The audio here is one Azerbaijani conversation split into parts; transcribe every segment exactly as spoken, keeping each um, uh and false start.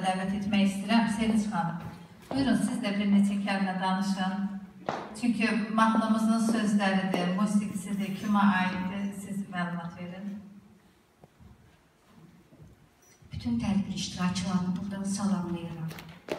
dəvət etmək istəyirəm. Sevinç xanım, buyurun siz də bir neçə kəlmə danışın. Çünki mahnımızın sözləridir, musiqisidir, kimə aiddir, siz məlumat verin. Bütün tədbir iştirakçılarını buradan salamlayıram.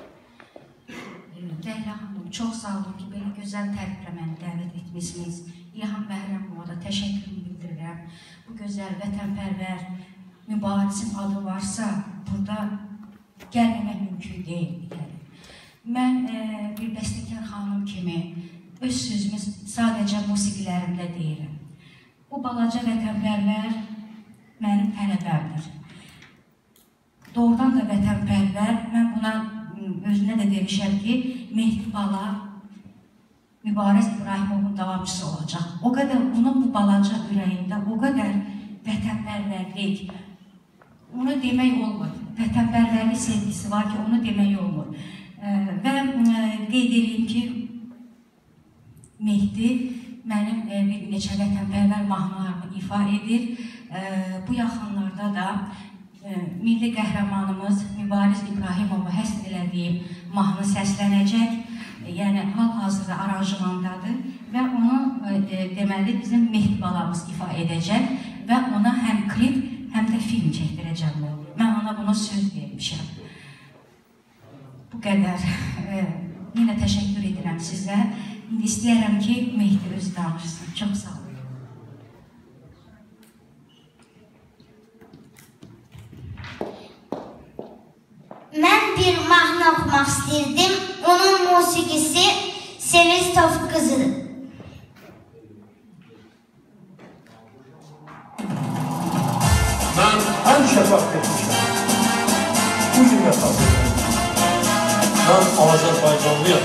Leyla xanım, çox sağ olun ki, belə gözəl tədbirə məni dəvət etmişsiniz. İlham Bəhrəmova da təşəkkürümü bildirirəm. Bu gözəl, vətənpərvər, mübarizin adı varsa, burada gəlməmək mümkün deyil. Mən e, bir bəstəkar xanım kimi öz sözümü sadəcə musiqilərimdə deyirəm. Bu balaca vətənpərvər mənim tələbəmdir. Doğrudan da vətənpərvər, mən buna özünə də demişəm ki, Mehdi Bala Mübariz İbrahimovun davamçısı olacaq. O qədər onun bu balaca ürəyində, o qədər vətənpərvərlik, onu demək olmur. Vətənpərvərlik sevgisi var ki, onu demək olmur. Və qeyd edeyim ki, Mehdi mənim bir neçə vətənpərvər mahnılarımı ifa edir. Bu yaxınlarda da milli qəhrəmanımız Mübariz İbrahimova həsr elədiyim mahnı səslənəcək. Yəni, hal-hazırda aranjmandadır və onu deməli bizim Mehdi balamız ifa edəcək və ona həm klip, həm də film çəkdirəcəm. Mən ona buna söz vermişəm. Bu qədər. Yenə təşəkkür edirəm sizə. İndi istəyərəm ki, Mehdi özü danışsın. Çox sağ olun. Mən bir mahnı oxumaq istəyirdim. Onun musiqisi Sevistov qızıdır. Mən həmişə vaxt etmişəm. Bu gün yapalım. Mən Azərbaycanlıyam.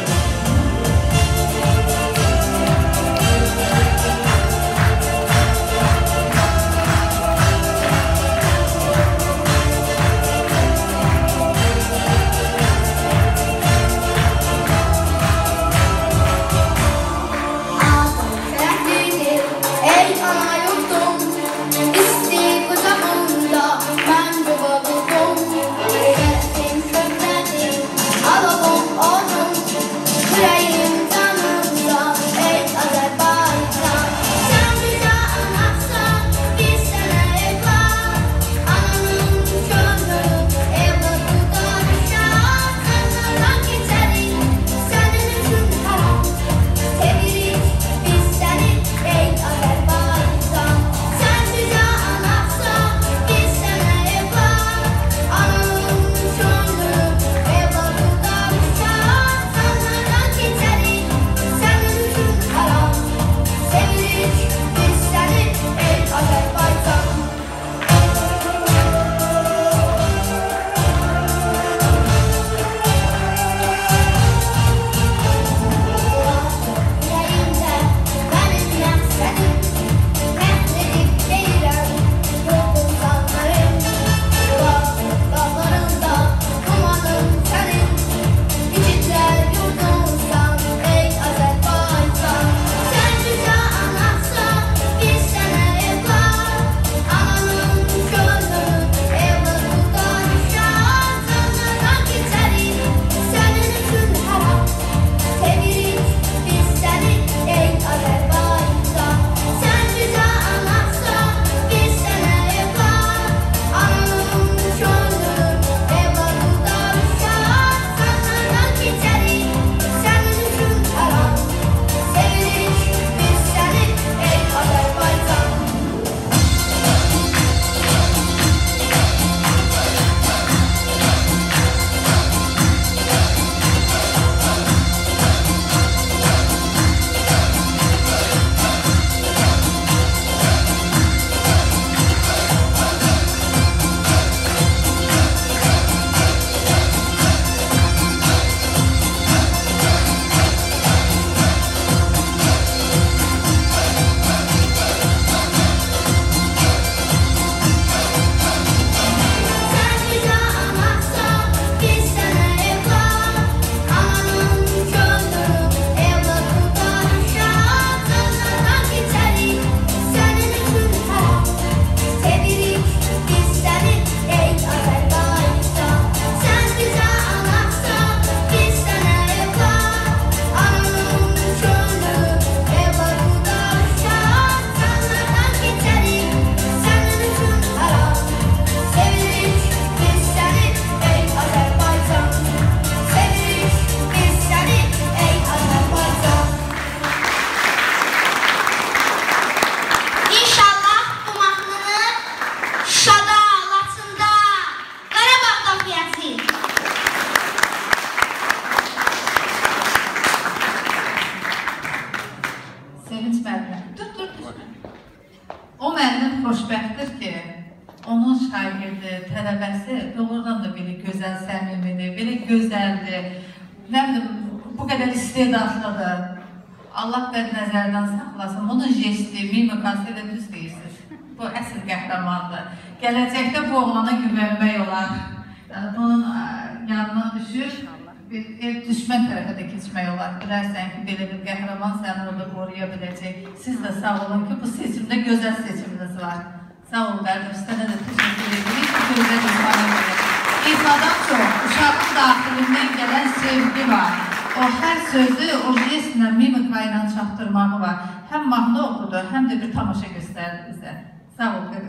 Alalım onun gözəldir. Nə bilim, bu qədər istedadlıdır. Allah bəd nəzərdən saxlasın. Onun jesti, mimikası ilə düz deyirsiniz. Bu əsl qəhrəmandır. Gələcəkdə bu oğlana güvənmək olar. Bunun yanına düşür, bir ev düşmən tərəfə də keçmək olar. Bilərsən ki, belə bir qəhrəman səni orada qoruya biləcək. Siz də sağ olun ki, bu seçimdə gözəl seçiminiz var. Sağ olun, Bərdə Üstənə də təşəkkür edirik ki, gözəl ifadə edir. İfadan çox, uşağın daxilindən gələn sevgi var. O hər sözü o jestlə, mimika ilə çatdırmağı var. Həm mahnı oxudu, həm də bir tamaşa göstərdi bizə. Sağ ol,